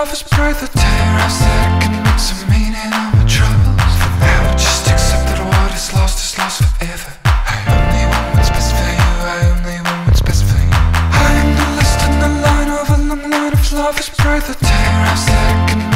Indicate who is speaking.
Speaker 1: lover's brother. Tear us that can make some meaning of my troubles. For now, just accept that what is lost forever. I only want what's best for you, I only want what's best for you. I am the last in the line of a long line of lovers, brother. Tear us that can